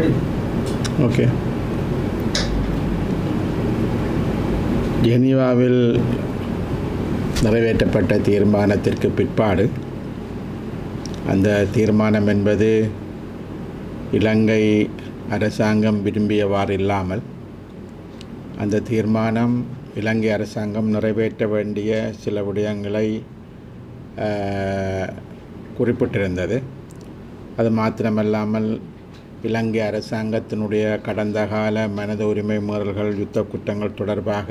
Okay. ஜெனீவாவில் நிறைவேற்றப்பட்ட தீர்மானத்திற்கு பிற்பாடு அந்த தீர்மானம் என்பது இலங்கை அரசாங்கம் விரும்பியவாறு இல்லாமல் அந்த தீர்மானம் இலங்கை அரசாங்கம் நிறைவேற்ற வேண்டிய சில விடயங்களை குறிப்பிட்டிருந்தது. அது மாத்திரமல்லாமல் இலங்கை அரசாங்கத்தினுடைய கடந்த கால மனித உரிமை மீறல்கள், யுத்த குற்றங்கள் தொடர்பாக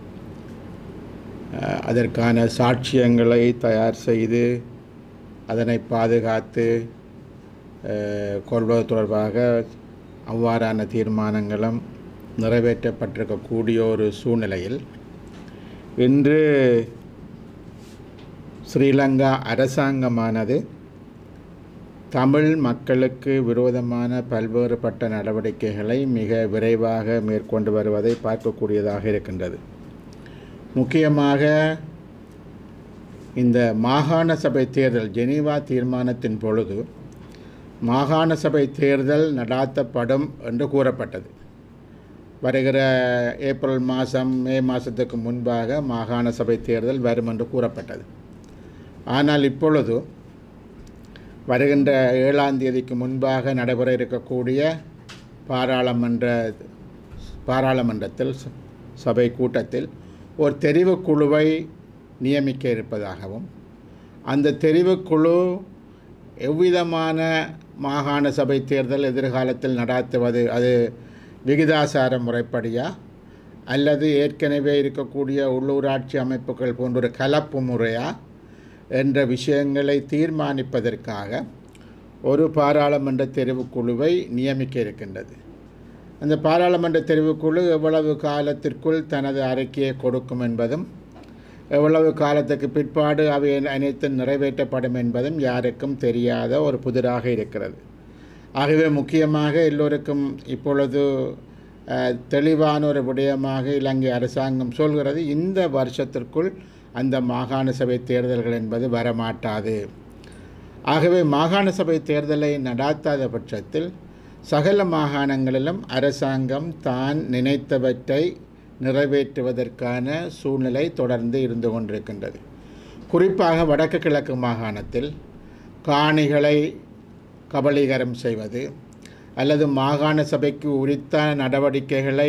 அதற்கான சாட்சியங்களை தயார் செய்து அதனை பாதுகாத்து கொள்வது தொடர்பாக அவ்வாறான தீர்மானங்களும் நிறைவேற்றப்பட்டிருக்கக்கூடிய ஒரு சூழ்நிலையில் இன்று ஸ்ரீலங்கா அரசாங்கமானது தமிழ் மக்களுக்கு விரோதமான பல்வேறுபட்ட நடவடிக்கைகளை மிக விரைவாக மேற்கொண்டு வருவதை பார்க்கக்கூடியதாக இருக்கின்றது. முக்கியமாக இந்த மாகாண சபை தேர்தல் ஜெனீவா தீர்மானத்தின் பொழுது மாகாண சபை தேர்தல் நடாத்தப்படும் என்று கூறப்பட்டது. வருகிற ஏப்ரல் மாதம், மே மாதத்துக்கு முன்பாக மாகாண சபை தேர்தல் வரும் என்று கூறப்பட்டது. ஆனால் இப்பொழுது வருகின்ற 7ஆம் தேதிக்கு முன்பாக நடைபெற இருக்கக்கூடிய பாராளுமன்றத்தில் சபை கூட்டத்தில் ஒரு தெரிவுக்குழுவை நியமிக்க இருப்பதாகவும், அந்த தெரிவுக்குழு எவ்விதமான மாகாண சபை தேர்தல் எதிர்காலத்தில் நடாத்துவது, அது விகிதாசார முறைப்படியா அல்லது ஏற்கனவே இருக்கக்கூடிய உள்ளூராட்சி அமைப்புகள் போன்ற ஒரு கலப்பு முறையா என்ற விஷயங்களை தீர்மானிப்பதற்காக ஒரு பாராளுமன்ற தெரிவுக்குழுவை நியமிக்க இருக்கின்றது. அந்த பாராளுமன்ற தெரிவுக்குழு எவ்வளவு காலத்திற்குள் தனது அறிக்கையை கொடுக்கும் என்பதும், எவ்வளவு காலத்துக்கு பிற்பாடு அவை அனைத்தும் நிறைவேற்றப்படும் என்பதும் யாருக்கும் தெரியாத ஒரு புதிராக இருக்கிறது. ஆகவே முக்கியமாக எல்லோருக்கும் இப்பொழுது தெளிவான ஒரு விடயமாக இலங்கை அரசாங்கம் சொல்கிறது, இந்த வருஷத்திற்குள் அந்த மாகாண சபை தேர்தல்கள் என்பது வரமாட்டாது. ஆகவே மாகாண சபை தேர்தலை நடாத்தாத பட்சத்தில் சகல மாகாணங்களிலும் அரசாங்கம் தான் நினைத்தவற்றை நிறைவேற்றுவதற்கான சூழ்நிலை தொடர்ந்து இருந்து கொண்டிருக்கின்றது. குறிப்பாக வடக்கு கிழக்கு மாகாணத்தில் காணிகளை கபளீகரம் செய்வது அல்லது மாகாண சபைக்கு உரித்தான நடவடிக்கைகளை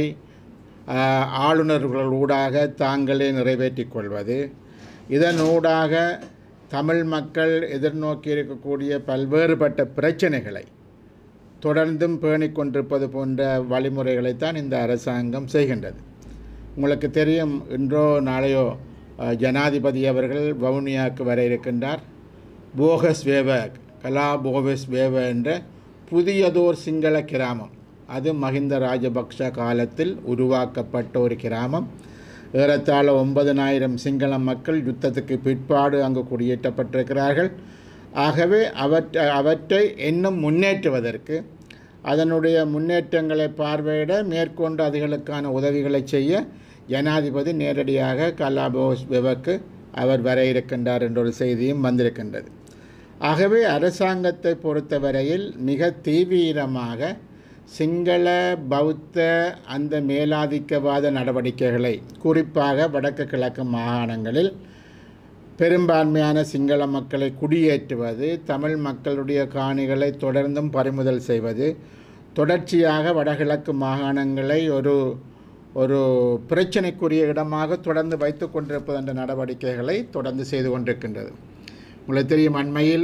ஆளுநர்களூடாக தாங்களே நிறைவேற்றிக் கொள்வது, இதனூடாக தமிழ் மக்கள் எதிர்நோக்கி இருக்கக்கூடிய பல்வேறுபட்ட பிரச்சனைகளை தொடர்ந்தும் பேணிக்கொண்டிருப்பது போன்ற வழிமுறைகளைத்தான் இந்த அரசாங்கம் செய்கின்றது. உங்களுக்கு தெரியும், இன்றோ நாளையோ ஜனாதிபதி அவர்கள் வவுனியாவுக்கு வர இருக்கின்றார். போகஸ் வேவ, கலா போகஸ் வேவ என்ற புதியதோர் சிங்கள கிராமம், அது மஹிந்த ராஜபக்ஷ காலத்தில் உருவாக்கப்பட்ட ஒரு கிராமம். ஏறத்தாழ 9,000 சிங்கள மக்கள் யுத்தத்துக்கு பிற்பாடு அங்கு குடியேற்றப்பட்டிருக்கிறார்கள். ஆகவே அவற்றை இன்னும் முன்னேற்றுவதற்கு, அதனுடைய முன்னேற்றங்களை பார்வையிட மேற்கொண்டு அதுகளுக்கான உதவிகளை செய்ய ஜனாதிபதி நேரடியாக கலாபோஸ்பெவக்கு அவர் வர இருக்கின்றார் என்ற ஒரு செய்தியும் வந்திருக்கின்றது. ஆகவே அரசாங்கத்தை பொறுத்தவரையில் மிக தீவிரமாக சிங்கள பௌத்த அந்த மேலாதிக்கவாத நடவடிக்கைகளை, குறிப்பாக வடக்கு கிழக்கு மாகாணங்களில் பெரும்பான்மையான சிங்கள மக்களை குடியேற்றுவது, தமிழ் மக்களுடைய காணிகளை தொடர்ந்தும் பறிமுதல் செய்வது, தொடர்ச்சியாக வடகிழக்கு மாகாணங்களை ஒரு பிரச்சனைக்குரிய இடமாக தொடர்ந்து வைத்து கொண்டிருப்பது என்ற நடவடிக்கைகளை தொடர்ந்து செய்து கொண்டிருக்கின்றது. உங்களுக்கு தெரியும், அண்மையில்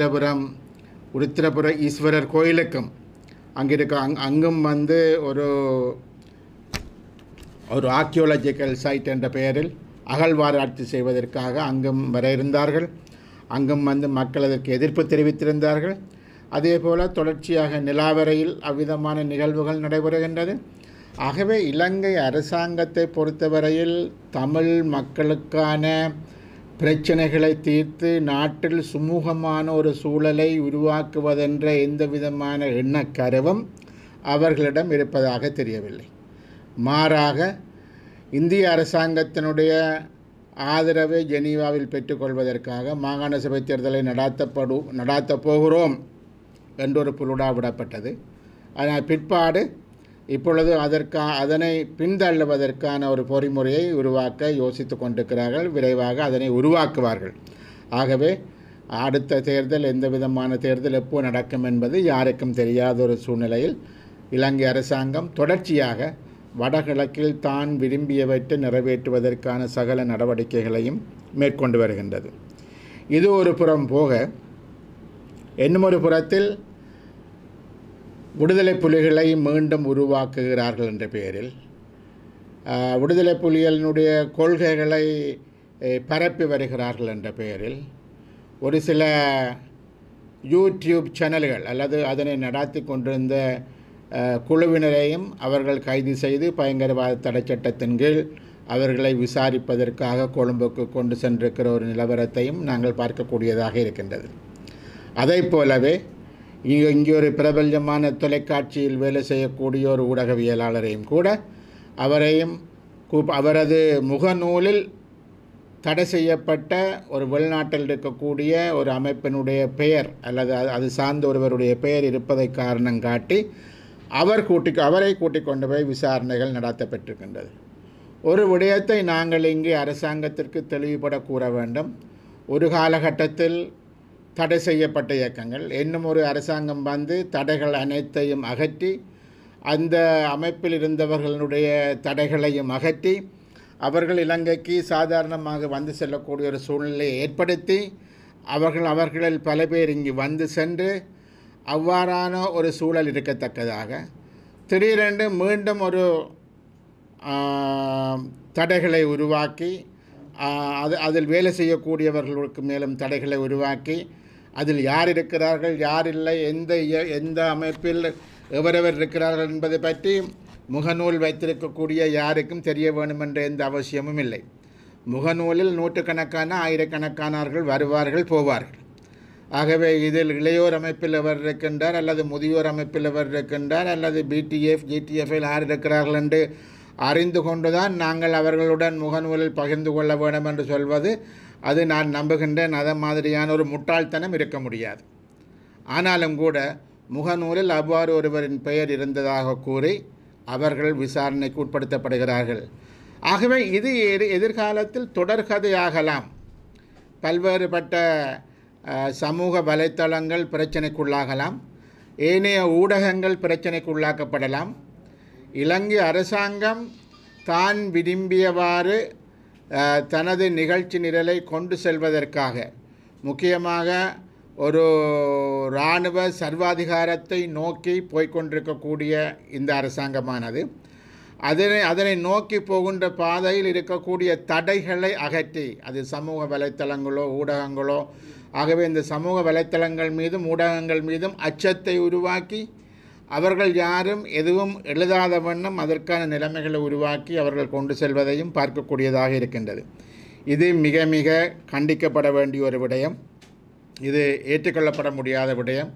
உருத்திரபுர ஈஸ்வரர் கோயிலுக்கும் அங்கும் வந்து ஒரு ஆர்கியோலஜிக்கல் சைட் என்ற பெயரில் அகழ்வாராய்ச்சி செய்வதற்காக அங்கும் வர இருந்தார்கள். அங்கும் வந்து மக்கள் அதற்கு எதிர்ப்பு தெரிவித்திருந்தார்கள். அதே போல் தொடர்ச்சியாக நிலாவரையில் அவ்விதமான நிகழ்வுகள் நடைபெறுகின்றது. ஆகவே இலங்கை அரசாங்கத்தை பொறுத்தவரையில் தமிழ் மக்களுக்கான பிரச்சனைகளை தீர்த்து நாட்டில் சுமூகமான ஒரு சூழலை உருவாக்குவதென்ற எந்த விதமான எண்ணக்கருவும் அவர்களிடம் இருப்பதாக தெரியவில்லை. மாறாக இந்திய அரசாங்கத்தினுடைய ஆதரவை ஜெனீவாவில் பெற்றுக்கொள்வதற்காக மாகாண சபை தேர்தலை நடாத்தப் போகிறோம் என்றொரு புலுடா விடப்பட்டது. ஆனால் பிற்பாடு இப்பொழுது அதனை பின்தள்ளுவதற்கான ஒரு பொறிமுறையை உருவாக்க யோசித்து கொண்டிருக்கிறார்கள். விரைவாக அதனை உருவாக்குவார்கள். ஆகவே அடுத்த தேர்தல் எந்த விதமான தேர்தல் எப்போ நடக்கும் என்பது யாருக்கும் தெரியாத ஒரு சூழ்நிலையில் இலங்கை அரசாங்கம் தொடர்ச்சியாக வடகிழக்கில் தான் விரும்பியவற்றை நிறைவேற்றுவதற்கான சகல நடவடிக்கைகளையும் மேற்கொண்டு வருகின்றது. இது ஒரு புறம் போக, இன்னும் ஒரு புறத்தில் விடுதலை புலிகளை மீண்டும் உருவாக்குகிறார்கள் என்ற பெயரில் விடுதலை புலிகளினுடைய கொள்கைகளை பரப்பி வருகிறார்கள் என்ற பெயரில் ஒரு சில யூடியூப் சேனல்கள் அல்லது அதனை நடாத்தி கொண்டிருந்த குழுவினரையும் அவர்கள் கைது செய்து பயங்கரவாத தடை சட்டத்தின் கீழ் அவர்களை விசாரிப்பதற்காக கொழும்புக்கு கொண்டு சென்றிருக்கிற ஒரு நிலவரத்தையும் நாங்கள் பார்க்கக்கூடியதாக இருக்கின்றது. அதை போலவே இங்கே ஒரு பிரபல்யமான தொலைக்காட்சியில் வேலை செய்யக்கூடிய ஒரு ஊடகவியலாளரையும் கூட அவரது முகநூலில் தடை செய்யப்பட்ட ஒரு வெளிநாட்டில் இருக்கக்கூடிய ஒரு அமைப்பினுடைய பெயர் அல்லது அது சார்ந்த ஒருவருடைய பெயர் இருப்பதை காரணம் காட்டி அவரை கூட்டிக் கொண்டு போய் விசாரணைகள் நடத்தப்பட்டிருக்கின்றது. ஒரு விடயத்தை நாங்கள் இங்கே அரசாங்கத்திற்கு தெளிவுபட கூற வேண்டும். ஒரு காலகட்டத்தில் தடை செய்யப்பட்ட இயக்கங்கள் இன்னும் ஒரு அரசாங்கம் வந்து தடைகள் அனைத்தையும் அகற்றி அந்த அமைப்பில் இருந்தவர்களுடைய தடைகளையும் அகற்றி அவர்கள் இலங்கைக்கு சாதாரணமாக வந்து செல்லக்கூடிய ஒரு சூழ்நிலையை ஏற்படுத்தி அவர்களில் பல பேர் இங்கு வந்து சென்று அவ்வாறான ஒரு சூழல் இருக்கத்தக்கதாக திடீரென்று மீண்டும் ஒரு தடைகளை உருவாக்கி அதில் வேலை செய்யக்கூடியவர்களுக்கு மேலும் தடைகளை உருவாக்கி அதில் யார் இருக்கிறார்கள் யார் இல்லை எந்த அமைப்பில் எவரெவர் இருக்கிறார்கள் என்பதை பற்றி முகநூல் வைத்திருக்கக்கூடிய யாருக்கும் தெரிய வேண்டும் என்ற எந்த அவசியமும் இல்லை. முகநூலில் நூற்றுக்கணக்கான ஆயிரக்கணக்கானவர்கள் வருவார்கள் போவார்கள். ஆகவே இதில் இளையோர் அமைப்பில் எவர் இருக்கின்றார் அல்லது முதியோர் அமைப்பில் எவர் இருக்கின்றார் அல்லது GTFயில் யார் இருக்கிறார்கள் என்று அறிந்து கொண்டுதான் நாங்கள் அவர்களுடன் முகநூலில் பகிர்ந்து கொள்ள வேண்டும் என்று சொல்வது அது நான் நம்புகின்றேன் அதை மாதிரியான ஒரு முட்டாள்தனம் இருக்க முடியாது. ஆனாலும் கூட முகநூலில் அவ்வாறு ஒருவரின் பெயர் இருந்ததாக கூறி அவர்கள் விசாரணைக்கு உட்படுத்தப்படுகிறார்கள். ஆகவே இது எதிர்காலத்தில் தொடர்கதையாகலாம். பல்வேறுபட்ட சமூக வலைத்தளங்கள் பிரச்சனைக்குள்ளாகலாம், ஏனைய ஊடகங்கள் பிரச்சனைக்குள்ளாக்கப்படலாம். இலங்கை அரசாங்கம் தான் விரும்பியவாறு தனது நிகழ்ச்சி நிரலை கொண்டு செல்வதற்காக முக்கியமாக ஒரு இராணுவ சர்வாதிகாரத்தை நோக்கி போய்கொண்டிருக்கக்கூடிய இந்த அரசாங்கமானது அதனை நோக்கி போகின்ற பாதையில் இருக்கக்கூடிய தடைகளை அகற்றி, அது சமூக வலைத்தளங்களோ ஊடகங்களோ, ஆகவே இந்த சமூக வலைத்தளங்கள் மீதும் ஊடகங்கள் மீதும் அச்சத்தை உருவாக்கி அவர்கள் யாரும் எதுவும் எழுதாத வண்ணம் அதற்கான நிலைமைகளை உருவாக்கி அவர்கள் கொண்டு செல்வதையும் பார்க்கக்கூடியதாக இருக்கின்றது. இது மிக மிக கண்டிக்கப்பட வேண்டிய ஒரு விடயம். இது ஏற்றுக்கொள்ளப்பட முடியாத விடயம்.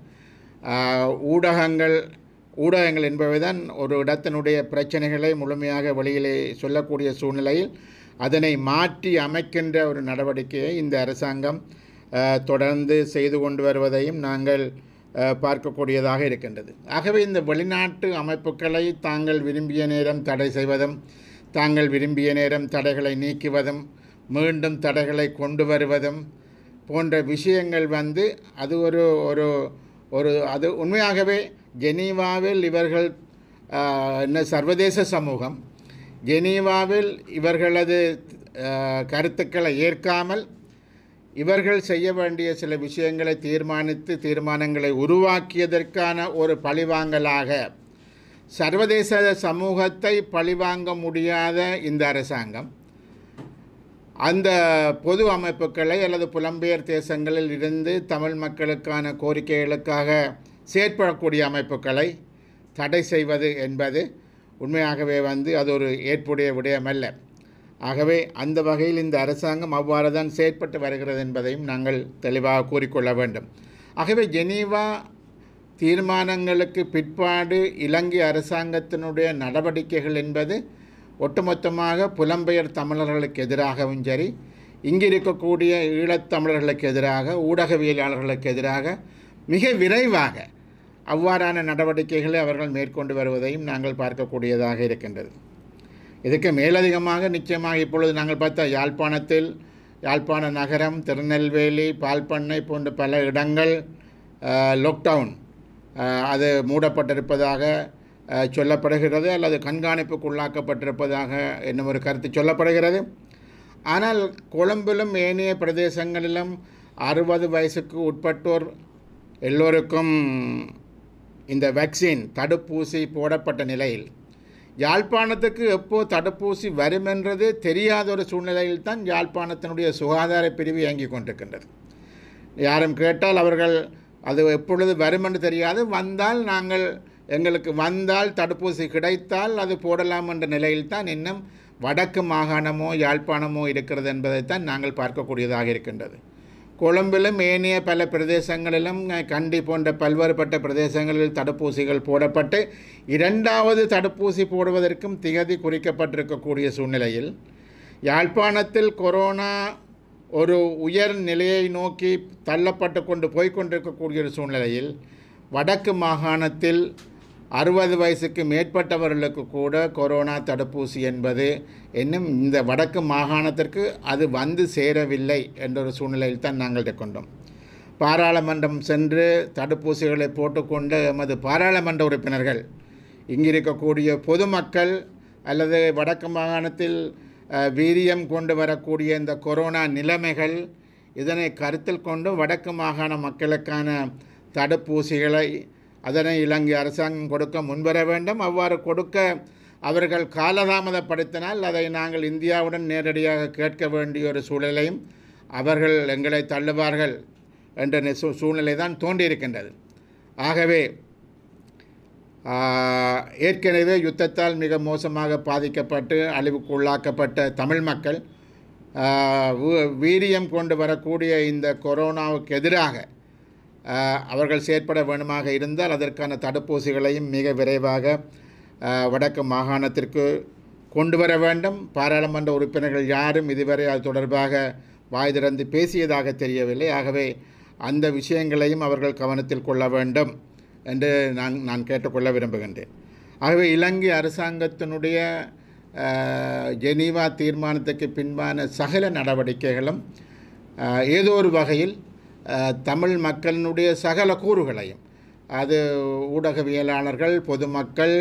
ஊடகங்கள் என்பவைதான் ஒரு இடத்தினுடைய பிரச்சனைகளை முழுமையாக வெளியிலே சொல்லக்கூடிய சூழ்நிலையில் அதனை மாற்றி அமைக்கின்ற ஒரு நடவடிக்கையை இந்த அரசாங்கம் தொடர்ந்து செய்து கொண்டு வருவதையும் நாங்கள் பார்க்கக்கூடியதாக இருக்கின்றது. ஆகவே இந்த வெளிநாட்டு அமைப்புகளை தாங்கள் விரும்பிய நேரம் தடை செய்வதும் தாங்கள் விரும்பிய நேரம் தடைகளை நீக்குவதும் மீண்டும் தடைகளை கொண்டு வருவதும் போன்ற விஷயங்கள் அது அது உண்மையாகவே ஜெனீவாவில் இவர்கள் சர்வதேச சமூகம் ஜெனீவாவில் இவர்களது கருத்துக்களை ஏற்காமல் இவர்கள் செய்ய வேண்டிய சில விஷயங்களை தீர்மானங்களை உருவாக்கியதற்கான ஒரு பழிவாங்கலாக சர்வதேச சமூகத்தை பழிவாங்க முடியாத இந்த அரசாங்கம் அந்த பொது அமைப்புகளை அல்லது புலம்பெயர் தேசங்களில் இருந்து தமிழ் மக்களுக்கான கோரிக்கைகளுக்காக செயற்படக்கூடிய அமைப்புகளை தடை செய்வது என்பது உண்மையாகவே அது ஒரு ஏற்புடைய விடயமல்ல. ஆகவே அந்த வகையில் இந்த அரசாங்கம் அவ்வாறு தான் செயற்பட்டு வருகிறது என்பதையும் நாங்கள் தெளிவாக கூறிக்கொள்ள வேண்டும். ஆகவே ஜெனீவா தீர்மானங்களுக்கு பிற்பாடு இலங்கை அரசாங்கத்தினுடைய நடவடிக்கைகள் என்பது ஒட்டுமொத்தமாக புலம்பெயர் தமிழர்களுக்கு எதிராகவும் சரி, இங்கு இருக்கக்கூடிய ஈழத்தமிழர்களுக்கு எதிராக ஊடகவியலாளர்களுக்கு எதிராக மிக விரைவாக அவ்வாறான நடவடிக்கைகளை அவர்கள் மேற்கொண்டு வருவதையும் நாங்கள் பார்க்கக்கூடியதாக இருக்கின்றது. இதுக்கு மேலதிகமாக நிச்சயமாக இப்பொழுது நாங்கள் பார்த்தா யாழ்ப்பாண நகரம், திருநெல்வேலி, பால்பண்ணை போன்ற பல இடங்கள் லாக்டவுன் அது மூடப்பட்டிருப்பதாக சொல்லப்படுகிறது, அல்லது கண்காணிப்புக்குள்ளாக்கப்பட்டிருப்பதாக என்னும் ஒரு கருத்து சொல்லப்படுகிறது. ஆனால் கொழும்பிலும் ஏனைய பிரதேசங்களிலும் 60 வயசுக்கு உட்பட்டோர் எல்லோருக்கும் இந்த வேக்சின் தடுப்பூசி போடப்பட்ட நிலையில் யாழ்ப்பாணத்துக்கு எப்போ தடுப்பூசி வரும் என்றது தெரியாத ஒரு சூழ்நிலையில் தான் யாழ்ப்பாணத்தினுடைய சுகாதார பிரிவு இயங்கிக் கொண்டிருக்கின்றது. யாரும் கேட்டால் அவர்கள் அது எப்பொழுது வரும் என்று தெரியாது, எங்களுக்கு வந்தால் தடுப்பூசி கிடைத்தால் அது போடலாம் என்ற நிலையில் தான் இன்னும் வடக்கு மாகாணமோ யாழ்ப்பாணமோ இருக்கிறது என்பதைத்தான் நாங்கள் பார்க்கக்கூடியதாக இருக்கின்றது. கொழும்பிலும் ஏனைய பல பிரதேசங்களிலும் கண்டி போன்ற பல்வேறுபட்ட பிரதேசங்களில் தடுப்பூசிகள் போடப்பட்டு 2வது தடுப்பூசி போடுவதற்கும் திகதி குறிக்கப்பட்டிருக்கக்கூடிய சூழ்நிலையில் யாழ்ப்பாணத்தில் கொரோனா ஒரு உயர் நிலையை நோக்கி தள்ளப்பட்டு கொண்டு போய்கொண்டிருக்கக்கூடிய ஒரு சூழ்நிலையில் வடக்கு மாகாணத்தில் 60 வயசுக்கு மேற்பட்டவர்களுக்கு கூட கொரோனா தடுப்பூசி என்பது இன்னும் இந்த வடக்கு மாகாணத்திற்கு அது வந்து சேரவில்லை என்ற ஒரு சூழ்நிலையில் தான் நாங்கள் கொண்டோம். பாராளுமன்றம் சென்று தடுப்பூசிகளை போட்டுக்கொண்டு எமது பாராளுமன்ற உறுப்பினர்கள் இங்கிருக்கக்கூடிய பொதுமக்கள் அல்லது வடக்கு மாகாணத்தில் வீரியம் கொண்டு வரக்கூடிய இந்த கொரோனா நிலைமைகள் இதனை கருத்தில் கொண்டு வடக்கு மாகாண மக்களுக்கான தடுப்பூசிகளை அதனை இலங்கை அரசாங்கம் கொடுக்க முன்வர வேண்டும். அவ்வாறு கொடுக்க அவர்கள் காலதாமதப்படுத்தினால் அதை நாங்கள் இந்தியாவுடன் நேரடியாக கேட்க வேண்டிய ஒரு சூழலையும் அவர்கள் எங்களை தள்ளுவார்கள் என்ற சூழ்நிலை தான் தோன்றியிருக்கின்றது. ஆகவே ஏற்கனவே யுத்தத்தால் மிக மோசமாக பாதிக்கப்பட்டு அழிவுக்குள்ளாக்கப்பட்ட தமிழ் மக்கள் வீரியம் கொண்டு வரக்கூடிய இந்த கொரோனாவுக்கு எதிராக அவர்கள் செயற்பட வேண்டுமாக இருந்தால் அதற்கான தடுப்பூசிகளையும் மிக விரைவாக வடக்கு மாகாணத்திற்கு கொண்டு வர வேண்டும். பாராளுமன்ற உறுப்பினர்கள் யாரும் இதுவரை அது தொடர்பாக வாய் திறந்து பேசியதாக தெரியவில்லை. ஆகவே அந்த விஷயங்களையும் அவர்கள் கவனத்தில் கொள்ள வேண்டும் என்று நான் கேட்டுக்கொள்ள விரும்புகின்றேன். ஆகவே இலங்கை அரசாங்கத்தினுடைய ஜெனீவா தீர்மானத்துக்கு பின்பான சகல நடவடிக்கைகளும் ஏதோ ஒரு வகையில் தமிழ் மக்களினுடைய சகல கூறுகளையும், அது ஊடகவியலாளர்கள், பொதுமக்கள்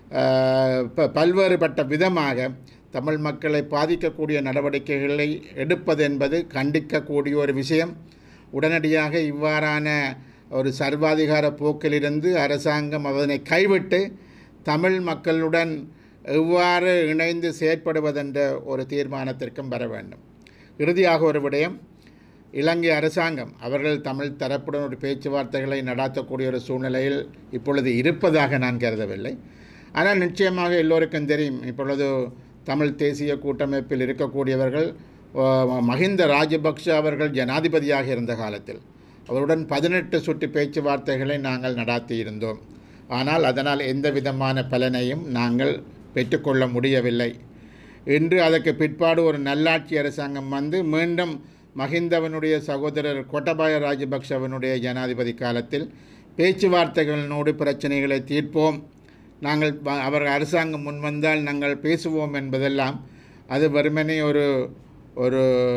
பல்வேறுபட்ட விதமாக தமிழ் மக்களை பாதிக்கக்கூடிய நடவடிக்கைகளை எடுப்பது என்பது கண்டிக்கக்கூடிய ஒரு விஷயம். உடனடியாக இவ்வாறான ஒரு சர்வாதிகார போக்கிலிருந்து அரசாங்கம் அதனை கைவிட்டு தமிழ் மக்களுடன் எவ்வாறு இணைந்து செயற்படுவதென்ற ஒரு தீர்மானத்திற்கும் வர வேண்டும். இறுதியாக ஒரு விடயம், இலங்கை அரசாங்கம் அவர்கள் தமிழ் தரப்புடன் ஒரு பேச்சுவார்த்தைகளை நடாத்தக்கூடிய ஒரு சூழ்நிலையில் இப்பொழுது இருப்பதாக நான் கருதவில்லை. ஆனால் நிச்சயமாக எல்லோருக்கும் தெரியும், இப்பொழுது தமிழ் தேசிய கூட்டமைப்பில் இருக்கக்கூடியவர்கள் மஹிந்த ராஜபக்ஷ அவர்கள் ஜனாதிபதியாக இருந்த காலத்தில் அவருடன் 18 சுற்று பேச்சுவார்த்தைகளை நாங்கள் நடாத்தி இருந்தோம். ஆனால் அதனால் எந்த விதமான பலனையும் நாங்கள் பெற்றுக்கொள்ள முடியவில்லை. இன்று அதற்கு பிற்பாடு ஒரு நல்லாட்சி அரசாங்கம் வந்து மீண்டும் மஹிந்தவனுடைய சகோதரர் கோட்டபாய ராஜபக்ஷவனுடைய ஜனாதிபதி காலத்தில் பேச்சுவார்த்தைகளினோடு பிரச்சனைகளை தீர்ப்போம், நாங்கள் அவர் அரசாங்கம் முன்வந்தால் நாங்கள் பேசுவோம் என்பதெல்லாம் அது வெறுமனே ஒரு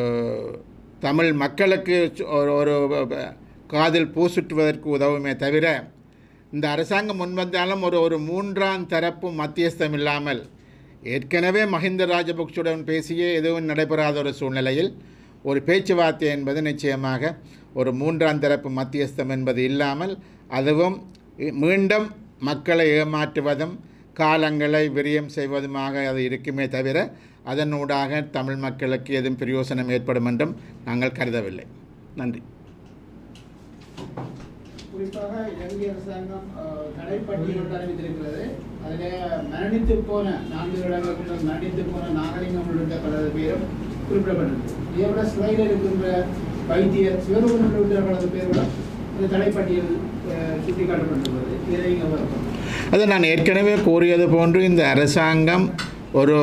தமிழ் மக்களுக்கு ஒரு காதில் பூசுட்டுவதற்கு உதவுமே தவிர இந்த அரசாங்கம் முன்வந்தாலும் ஒரு 3ஆம் தரப்பு மத்தியஸ்தம் இல்லாமல் ஏற்கனவே மஹிந்த ராஜபக்ஷுடன் பேசியே எதுவும் நடைபெறாத ஒரு சூழ்நிலையில் ஒரு பேச்சுவார்த்தை என்பது நிச்சயமாக ஒரு 3ஆம் தரப்பு மத்தியஸ்தம் என்பது இல்லாமல் அதுவும் மீண்டும் மக்களை ஏமாற்றுவதும் காலங்களை விரயம் செய்வதுமாக அது இருக்குமே தவிர அதனூடாக தமிழ் மக்களுக்கு எதுவும் பிரயோசனம் ஏற்படும் என்றும் நாங்கள் கருதவில்லை. நன்றி. குறிப்பாக இலங்கை அரசாங்கம் தடைப்பட்டியல் அறிவித்திருக்கிறது. அதில் மரணித்து போன 4 இடங்களுக்கு மரணித்து போன நாகலிங்கம் உள்ளிட்ட பல பேரும் குறிப்பிடப்பட்டிருக்கு. இதேபோல சிறையில் இருக்கின்ற வைத்தியர் சிவருமன் உள்ளிட்ட பல பேர்களும் இந்த தடைப்பட்டியல் சுட்டிக்காட்டப்பட்டிருக்கிறது. இதை அது நான் ஏற்கனவே கூறியது போன்று இந்த அரசாங்கம்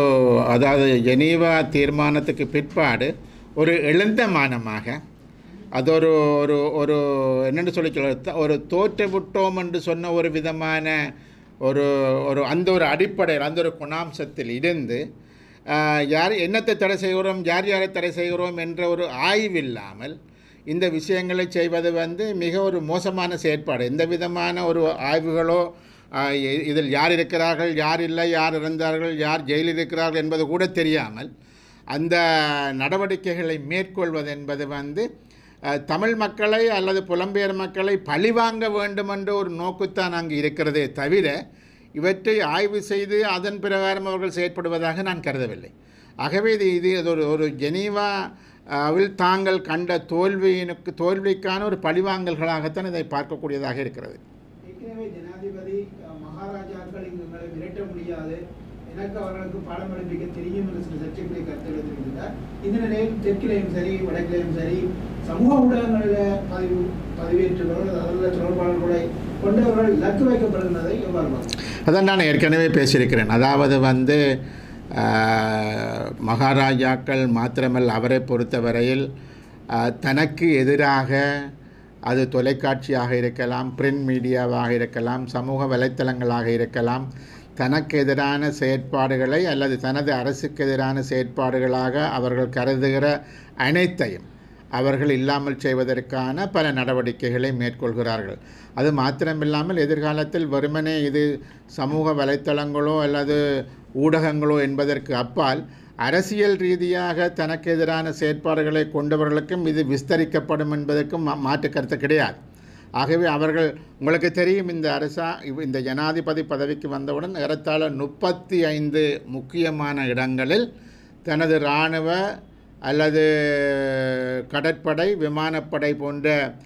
அதாவது ஜெனீவா தீர்மானத்துக்கு பிற்பாடு ஒரு எழுந்தமானமாக அது ஒரு ஒரு ஒரு என்னென்னு சொல்ல ஒரு தோற்று விட்டோம் என்று சொன்ன ஒரு விதமான ஒரு ஒரு அந்த ஒரு அடிப்படையில் அந்த ஒரு குணாம்சத்தில் இருந்து யார் என்னத்தை தடை செய்கிறோம் யாரை தடை செய்கிறோம் என்ற ஒரு ஆய்வு இல்லாமல் இந்த விஷயங்களை செய்வது மிக ஒரு மோசமான செயற்பாடு. எந்த விதமான ஒரு ஆய்வுகளோ இதில் யார் இருக்கிறார்கள், யார் இல்லை, யார் இறந்தார்கள், யார் ஜெயிலில் இருக்கிறார்கள் என்பது கூட தெரியாமல் அந்த நடவடிக்கைகளை மேற்கொள்வது என்பது தமிழ் மக்களை அல்லது புலம்பெயர் மக்களை பழிவாங்க வேண்டும் என்ற ஒரு நோக்குத்தான் அங்கு இருக்கிறதே தவிர இவற்றை ஆய்வு செய்து அதன் பிரகாரம் அவர்கள் செயற்படுவதாக நான் கருதவில்லை. ஆகவே இது ஒரு ஜெனீவாவில் தாங்கள் கண்ட தோல்விக்கான ஒரு பழிவாங்கல்களாகத்தான் இதை பார்க்கக்கூடியதாக இருக்கிறது. ஏற்கனவே ஜனாதிபதி மகாராஜாக்கள் எங்களை மிரட்ட முடியாது, எனக்கு அவர்களுக்கு பாடம் படிப்பிக்க தெரியும் என்று சில சர்ச்சைக்குரிய கருத்து எழுதியிருந்தார். இந்த நிலையில் தெற்கிலையும் சரி வடக்கிலையும் சரி சமூக ஊடகங்களில் பதிவேற்றுபவர்கள் அதில் தொடர்பாளர்களை கொண்டவர்கள் இலக்கு வைக்கப்படுகிறதை எவ்வாறு? அதான் நான் ஏற்கனவே பேசியிருக்கிறேன். அதாவது மகாராஜாக்கள் மாத்திரமல்ல, அவரை பொறுத்தவரையில் தனக்கு எதிராக அது தொலைக்காட்சியாக இருக்கலாம், பிரிண்ட் மீடியாவாக இருக்கலாம், சமூக வலைத்தளங்களாக இருக்கலாம், தனக்கு எதிரான செயற்பாடுகளை அல்லது தனது அரசுக்கு எதிரான செயற்பாடுகளாக அவர்கள் கருதுகிற அனைத்தையும் அவர்கள் இல்லாமல் செய்வதற்கான பல நடவடிக்கைகளை மேற்கொள்கிறார்கள். அது மாத்திரமில்லாமல் எதிர்காலத்தில் வெறுமனே இது சமூக வலைத்தளங்களோ அல்லது ஊடகங்களோ என்பதற்கு அப்பால் அரசியல் ரீதியாக தனக்கு எதிரான செயற்பாடுகளை கொண்டவர்களுக்கும் இது விஸ்தரிக்கப்படும் என்பதற்கும் மாற்று கருத்து கிடையாது. ஆகவே அவர்கள், உங்களுக்கு தெரியும், இந்த ஜனாதிபதி பதவிக்கு வந்தவுடன் ஏறத்தாழ 35 முக்கியமான இடங்களில் தனது இராணுவ அல்லது கடற்படை விமானப்படை போன்ற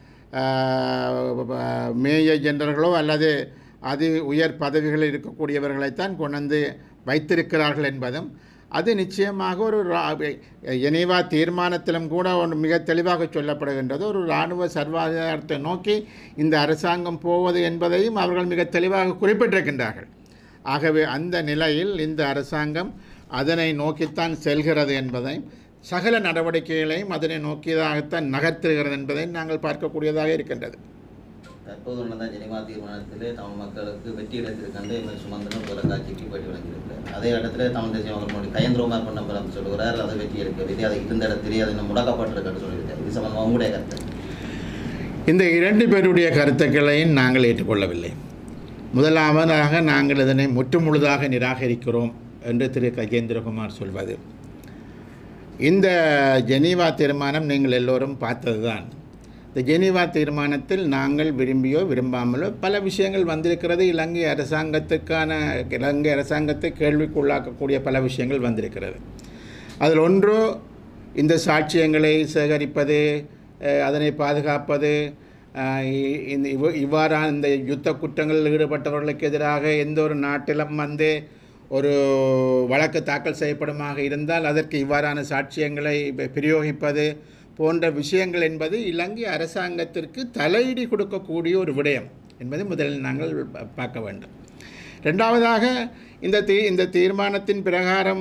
மேஜர் ஜெனரல்களோ அல்லது அது உயர் பதவிகளில் இருக்கக்கூடியவர்களைத்தான் கொண்டு வைத்திருக்கிறார்கள் என்பதும் அது நிச்சயமாக ஒரு ஜெனீவா தீர்மானத்திலும் கூட மிக தெளிவாக சொல்லப்படுகின்றது. ஒரு இராணுவ சர்வாதிகாரத்தை நோக்கி இந்த அரசாங்கம் போவது என்பதையும் அவர்கள் மிக தெளிவாக குறிப்பிட்டிருக்கின்றார்கள். ஆகவே அந்த நிலையில் இந்த அரசாங்கம் அதனை நோக்கித்தான் செல்கிறது என்பதையும் சகல நடவடிக்கைகளையும் அதனை நோக்கியதாகத்தான் நகர்த்துகிறது என்பதையும் நாங்கள் பார்க்கக்கூடியதாக இருக்கின்றது. தற்போது நடந்த ஜெனீவா தீர்மானத்திலே தமிழ் மக்களுக்கு வெற்றி கிடைத்திருக்கின்ற சுமந்திரன் தொலைக்காட்சிக்கு பேட்டி வழங்கியிருக்கிறார். அதே இடத்துல தமிழ் தேசிய மக்கள் கயந்திரமார் பண்ண சொல்லுகிறார், அதை வெற்றி எடுக்கவில்லை, அதை இருந்த இடத்திலே அது இன்னும் முடக்கப்பட்டிருக்கிறது சொல்லியிருக்காரு. இது சம்பந்தமாக உங்களுடைய கருத்து? இந்த 2 பேருடைய கருத்துக்களையும் நாங்கள் ஏற்றுக்கொள்ளவில்லை. முதலாவதாக நாங்கள் இதனை முற்றுமுழுதாக நிராகரிக்கிறோம் என்று திரு கஜேந்திரகுமார் சொல்வது. இந்த ஜெனீவா தீர்மானம் நீங்கள் எல்லோரும் பார்த்தது தான். இந்த ஜெனீவா தீர்மானத்தில் நாங்கள் விரும்பியோ விரும்பாமலோ பல விஷயங்கள் வந்திருக்கிறது. இலங்கை அரசாங்கத்தை கேள்விக்குள்ளாக்கக்கூடிய பல விஷயங்கள் வந்திருக்கிறது. அதில் ஒன்று இந்த சாட்சியங்களை சேகரிப்பது, அதனை பாதுகாப்பது, இவ்வாறான இந்த யுத்த குற்றங்களில் ஈடுபட்டவர்களுக்கு எதிராக எந்த ஒரு நாட்டிலும் ஒரு வழக்கு தாக்கல் செய்யப்படுமாக இருந்தால் அதற்கு இவ்வாறான சாட்சியங்களை பிரயோகிப்பது போன்ற விஷயங்கள் என்பது இலங்கை அரசாங்கத்திற்கு தலையிடி கொடுக்கக்கூடிய ஒரு விடயம் என்பதை முதலில் நாங்கள் பார்க்க வேண்டும். ரெண்டாவதாக இந்த தீர்மானத்தின் பிரகாரம்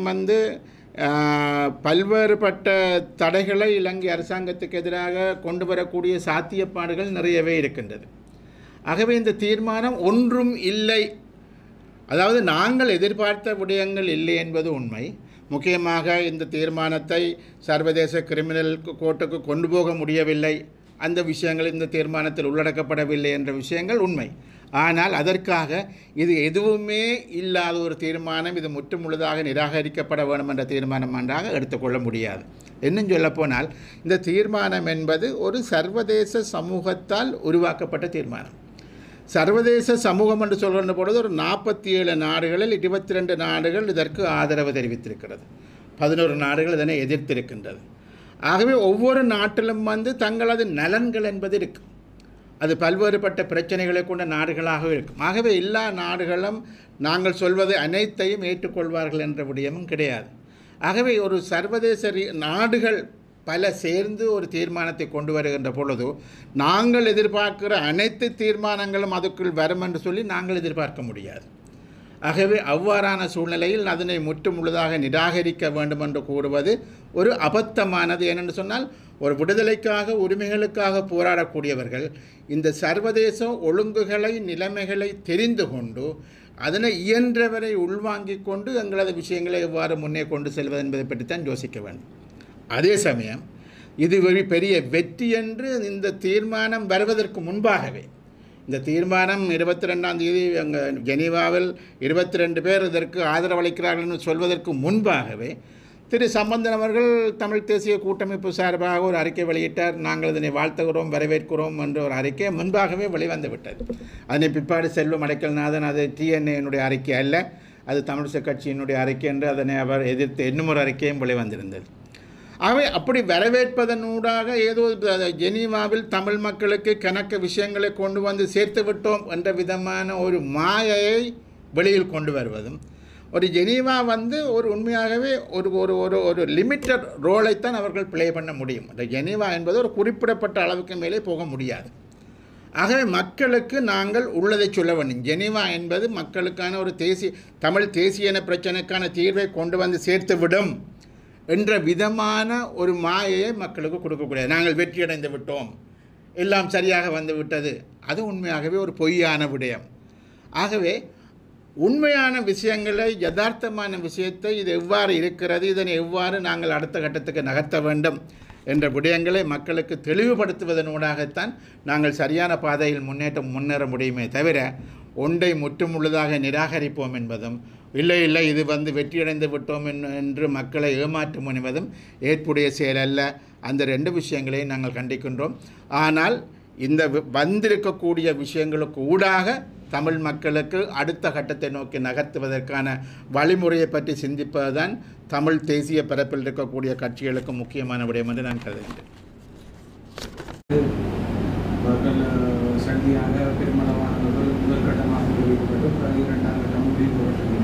பல்வேறுபட்ட தடைகளை இலங்கை அரசாங்கத்துக்கு எதிராக கொண்டு வரக்கூடிய சாத்தியப்பாடுகள் நிறையவே இருக்கின்றது. ஆகவே இந்த தீர்மானம் ஒன்றும் இல்லை, அதாவது நாங்கள் எதிர்பார்த்த விடயங்கள் இல்லை என்பது உண்மை. முக்கியமாக இந்த தீர்மானத்தை சர்வதேச கிரிமினல் கோர்ட்டுக்கு கொண்டு போக முடியவில்லை, அந்த விஷயங்கள் இந்த தீர்மானத்தில் உள்ளடக்கப்படவில்லை என்ற விஷயங்கள் உண்மை. ஆனால் அதற்காக இது எதுவுமே இல்லாத ஒரு தீர்மானம், இது முற்றுமுழுதாக நிராகரிக்கப்பட வேண்டும் என்ற தீர்மானம் என்றாக எடுத்துக்கொள்ள முடியாது. இன்னும் சொல்லப்போனால் இந்த தீர்மானம் என்பது ஒரு சர்வதேச சமூகத்தால் உருவாக்கப்பட்ட தீர்மானம். சர்வதேச சமூகம் என்று சொல்கின்ற பொழுது ஒரு 47 நாடுகளில் 22 நாடுகள் இதற்கு ஆதரவு தெரிவித்திருக்கிறது, 11 நாடுகள் இதனை எதிர்த்திருக்கின்றது. ஆகவே ஒவ்வொரு நாட்டிலும் தங்களது நலன்கள் என்பது இருக்கும், அது பல்வேறுபட்ட பிரச்சனைகளை கொண்ட நாடுகளாக இருக்கும். ஆகவே எல்லா நாடுகளும் நாங்கள் சொல்வது அனைத்தையும் ஏற்றுக்கொள்வார்கள் என்ற விடயமும் கிடையாது. ஆகவே ஒரு சர்வதேச நாடுகள் பல சேர்ந்து ஒரு தீர்மானத்தை கொண்டு வருகின்ற பொழுது நாங்கள் எதிர்பார்க்கிற அனைத்து தீர்மானங்களும் அதுக்குள் வரும் என்று சொல்லி நாங்கள் எதிர்பார்க்க முடியாது. ஆகவே அவ்வாறான சூழ்நிலையில் அதனை முற்றுமுழுதாக நிராகரிக்க வேண்டும் என்று கூறுவது ஒரு அபத்தமானது. ஏனென்று சொன்னால் ஒரு விடுதலைக்காக உரிமைகளுக்காக போராடக்கூடியவர்கள் இந்த சர்வதேச ஒழுங்குகளை நிலைமைகளை தெரிந்து கொண்டு அதனை இயன்றவரை உள்வாங்கிக் கொண்டு எங்களது விஷயங்களை எவ்வாறு முன்னே கொண்டு செல்வது என்பதை பற்றித்தான் யோசிக்க வேண்டும். அதே சமயம் இது ஒரு பெரிய வெற்றி என்று இந்த தீர்மானம் வருவதற்கு முன்பாகவே, இந்த தீர்மானம் 22ஆம் தேதி அங்கே ஜெனீவாவில் 22 பேர் இதற்கு ஆதரவளிக்கிறார்கள் என்று சொல்வதற்கு முன்பாகவே திரு சம்பந்தன் அவர்கள் தமிழ் தேசிய கூட்டமைப்பு சார்பாக ஒரு அறிக்கை வெளியிட்டார். நாங்கள் இதனை வாழ்த்துகிறோம், வரவேற்கிறோம் என்ற ஒரு அறிக்கை முன்பாகவே வெளிவந்து விட்டது. அதனை பிற்பாடு செல்வம் அடைக்கல்நாதன் அது TNA-னுடைய அறிக்கை அல்ல, அது தமிழிசை கட்சியினுடைய அறிக்கை என்று அதனை அவர் எதிர்த்து இன்னும் ஒரு அறிக்கையும் வெளிவந்திருந்தது. ஆகவே அப்படி வரவேற்பதனூடாக ஏதோ ஜெனீவாவில் தமிழ் மக்களுக்கு கணக்கு விஷயங்களை கொண்டு வந்து சேர்த்து விட்டோம் என்ற விதமான ஒரு மாயையை வெளியில் கொண்டு வருவதும், ஒரு ஜெனீவா ஒரு உண்மையாகவே ஒரு ஒரு ஒரு ஒரு லிமிட்டட் ரோலைத்தான் அவர்கள் ப்ளே பண்ண முடியும். அந்த ஜெனீவா என்பது ஒரு குறிப்பிடப்பட்ட அளவுக்கு மேலே போக முடியாது. ஆகவே மக்களுக்கு நாங்கள் உள்ளதை சொல்ல வேண்டும். ஜெனீவா என்பது மக்களுக்கான ஒரு தமிழ் தேசிய பிரச்சனைக்கான தீர்வை கொண்டு வந்து சேர்த்து விடும் என்ற விதமான ஒரு மாயையை மக்களுக்கு கொடுக்கக்கூடாது. நாங்கள் வெற்றியடைந்து விட்டோம், எல்லாம் சரியாக வந்து விட்டது, அது உண்மையாகவே ஒரு பொய்யான விடயம். ஆகவே உண்மையான விஷயங்களை, யதார்த்தமான விஷயத்தை, இது எவ்வாறு இருக்கிறது, இதனை எவ்வாறு நாங்கள் அடுத்த கட்டத்துக்கு நகர்த்த வேண்டும் என்ற விடயங்களை மக்களுக்கு தெளிவுபடுத்துவதனூடாகத்தான் நாங்கள் சரியான பாதையில் முன்னேற முடியுமே தவிர ஒன்றை முற்றுமுழுதாக நிராகரிப்போம் என்பதும் இல்லை இது வெற்றியடைந்து விட்டோம் என்று மக்களை ஏமாற்ற முனைவதும் ஏற்புடைய செயல் அல்ல. அந்த 2 விஷயங்களையும் நாங்கள் கண்டிக்கின்றோம். ஆனால் இந்த வந்திருக்கக்கூடிய விஷயங்களுக்கு ஊடாக தமிழ் மக்களுக்கு அடுத்த கட்டத்தை நோக்கி நகர்த்துவதற்கான வழிமுறையை பற்றி சிந்திப்பதுதான் தமிழ் தேசிய பரப்பில் இருக்கக்கூடிய கட்சிகளுக்கு முக்கியமான விடயம் என்று நான் கருதுகின்றேன். சந்தியாக பெருமளவானவர்கள் முதல் கட்டமாக முடிவுபட்டு 2ஆம் கட்டம் முடிவுபட்டிருக்கிறது.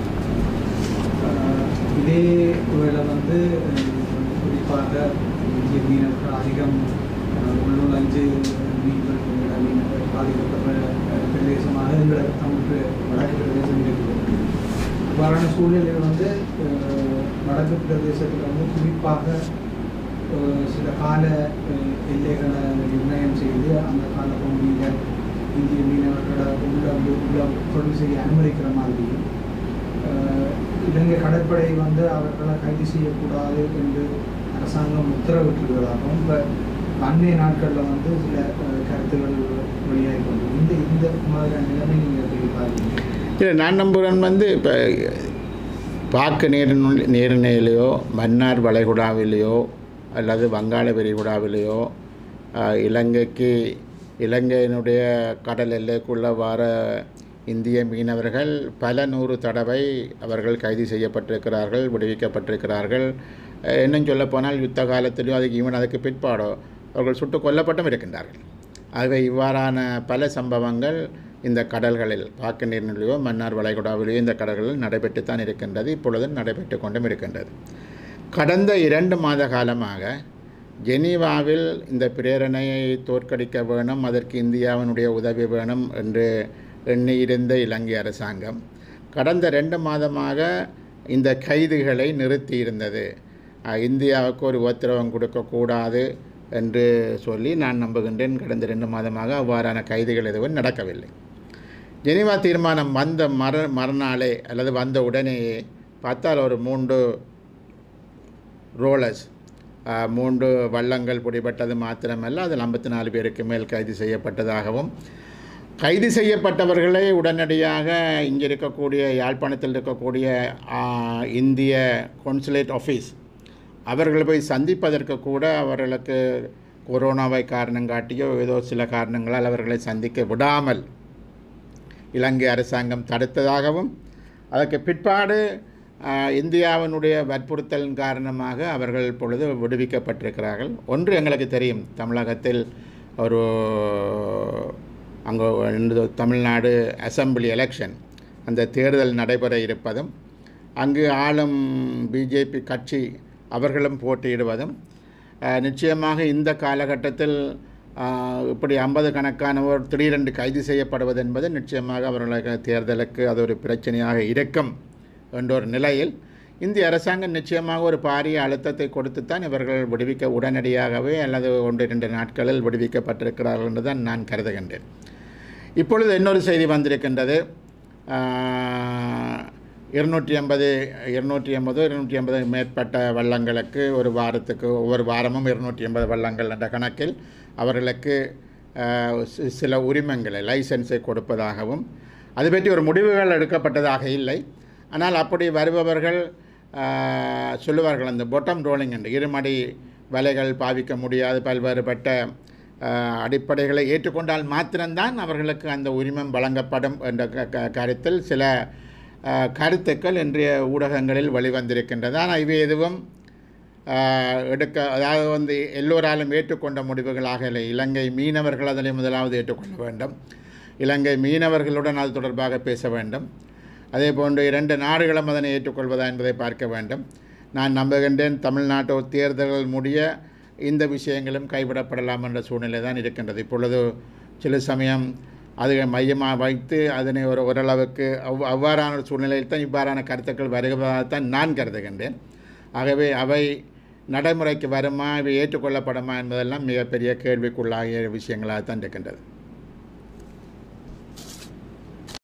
இதே வேளை குறிப்பாக இந்திய மீனவர்கள் அதிகம் உள்நுழைஞ்சு மீன்கள் பாதிக்கப்பட்ட பிரதேசமாக எங்கள் தமிழ் வடக்கு பிரதேசம் இருக்குது. இவ்வாறான சூழ்நிலையில் வடக்கு பிரதேசத்தில் குறிப்பாக சில கால எல்லைகளை நிர்ணயம் செய்து அந்த கால பகுதியில் இந்திய மீனவர்களை உள்ள தொழில் செய்ய அனுமதிக்கிற மாதிரியும் இலங்கை கடற்படை அவர்களை கைது செய்யக்கூடாது என்று அரசாங்கம் உத்தரவிட்டிருக்கிறதாகவும் இப்போ அண்மைய நாட்களில் சில கருத்துக்கள் வெளியாகி கொண்டு இந்த மாதிரியான நிலைமை நீங்கள் தெரிவிப்பாங்க? இல்லை, நான் நம்புகிறேன் இப்போ பாக்கு நீரிணையிலையோ மன்னார் வளைகுடாவிலேயோ அல்லது வங்காள விரிகுடாவிலேயோ இலங்கையினுடைய கடல் எல்லைக்குள்ளே வர இந்திய மீனவர்கள் பல 100 தடவை அவர்கள் கைது செய்யப்பட்டிருக்கிறார்கள், விடுவிக்கப்பட்டிருக்கிறார்கள். இன்னும் சொல்லப்போனால் யுத்த காலத்திலேயோ அதுக்கு பிற்பாடோ அவர்கள் சுட்டு கொல்லப்பட்டும் இருக்கின்றார்கள். ஆகவே இவ்வாறான பல சம்பவங்கள் இந்த கடல்களில் பாக்கு நீரிணையிலேயோ மன்னார் வளைகுடாவிலேயோ இந்த கடல்களில் நடைபெற்றுத்தான் இருக்கின்றது, இப்பொழுது நடைபெற்று கொண்டும் இருக்கின்றது. கடந்த 2 மாத காலமாக ஜெனீவாவில் இந்த பிரேரணையை தோற்கடிக்க வேணும், அதற்கு இந்தியாவினுடைய உதவி வேணும் என்று எண்ணியிருந்த இலங்கை அரசாங்கம் கடந்த 2 மாதமாக இந்த கைதுகளை நிறுத்தியிருந்தது. இந்தியாவுக்கு ஒரு உத்தரவம் கொடுக்கக்கூடாது என்று சொல்லி நான் நம்புகின்றேன். கடந்த 2 மாதமாக அவ்வாறான கைதுகள் எதுவும் நடக்கவில்லை. ஜெனீவா தீர்மானம் வந்த மறுநாளே அல்லது வந்த உடனேயே பார்த்தால் ஒரு 3 ரோலர்ஸ் 3 வள்ளங்கள் பிடிபட்டது மாத்திரமல்ல, அதில் 54 பேருக்கு மேல் கைது செய்யப்பட்டதாகவும், கைது செய்யப்பட்டவர்களை உடனடியாக இங்கே இருக்கக்கூடிய யாழ்ப்பாணத்தில் இருக்கக்கூடிய இந்திய கான்சுலேட் ஆஃபீஸ் அவர்கள் போய் சந்திப்பதற்கு கூட அவர்களுக்கு கொரோனாவை காரணம் காட்டியோ ஏதோ சில காரணங்களால் அவர்களை சந்திக்க விடாமல் இலங்கை அரசாங்கம் தடுத்ததாகவும், அதற்கு பிற்பாடு இந்தியாவினுடைய வற்புறுத்தலின் காரணமாக அவர்கள் இப்பொழுது விடுவிக்கப்பட்டிருக்கிறார்கள். ஒன்று எங்களுக்கு தெரியும், தமிழகத்தில் ஒரு அங்கே தமிழ்நாடு அசம்பிளி எலெக்ஷன் அந்த தேர்தல் நடைபெற இருப்பதும், அங்கு ஆளும் பிஜேபி கட்சி அவர்களும் போட்டியிடுவதும், நிச்சயமாக இந்த காலகட்டத்தில் இப்படி 50 கணக்கானவர் திடீரென்று கைது செய்யப்படுவது என்பது நிச்சயமாக அவர்களுக்கு தேர்தலுக்கு அது ஒரு பிரச்சனையாக இருக்கும் என்ற ஒரு நிலையில் இந்திய அரசாங்கம் நிச்சயமாக ஒரு பாரிய அழுத்தத்தை கொடுத்துத்தான் இவர்கள் உடனடியாகவே அல்லது 1-2 நாட்களில் விடுவிக்கப்பட்டிருக்கிறார்கள் என்று தான் நான் கருதுகின்றேன். இப்பொழுது இன்னொரு செய்தி வந்திருக்கின்றது. 250 மேற்பட்ட வள்ளங்களுக்கு ஒரு வாரத்துக்கு ஒவ்வொரு வாரமும் 280 வள்ளங்கள் என்ற கணக்கில் அவர்களுக்கு சில உரிமங்களை லைசன்ஸை கொடுப்பதாகவும் அது பற்றி ஒரு முடிவுகள் எடுக்கப்பட்டதாக இல்லை. ஆனால் அப்படி வருபவர்கள் சொல்லுவார்கள் அந்த பொட்டம் ரோலிங் என்று இருமடி வலைகள் பாவிக்க முடியாது பல்வேறுபட்ட அடிப்படைகளை ஏற்றுக்கொண்டால் மாத்திரம்தான் அவர்களுக்கு அந்த உரிமம் வழங்கப்படும் என்ற கருத்தில் சில கருத்துக்கள் இன்றைய ஊடகங்களில் வெளிவந்திருக்கின்றது. ஆனால் இவை எதுவும் அதாவது எல்லோராலும் ஏற்றுக்கொண்ட முடிவுகளாக இல்லை. இலங்கை மீனவர்கள் அதனை முதலாவது ஏற்றுக்கொள்ள வேண்டும். இலங்கை மீனவர்களுடன் அது தொடர்பாக பேச வேண்டும். அதே போன்று 2 நாடுகளும் அதனை ஏற்றுக்கொள்வதா என்பதை பார்க்க வேண்டும். நான் நம்புகின்றேன் தமிழ்நாட்டு தேர்தல்கள் முடிய இந்த விஷயங்களும் கைவிடப்படலாம் என்ற சூழ்நிலை தான் இருக்கின்றது. இப்பொழுது சில சமயம் அதை மையமாக வைத்து அதனை ஓரளவுக்கு அவ்வாறான சூழ்நிலையில் தான் இவ்வாறான கருத்துக்கள் வருவதாகத்தான் நான் கருதுகின்றேன். ஆகவே அவை நடைமுறைக்கு வருமா, இவை ஏற்றுக்கொள்ளப்படுமா என்பதெல்லாம் மிகப்பெரிய கேள்விக்குள்ளாகிய விஷயங்களாகத்தான் இருக்கின்றது.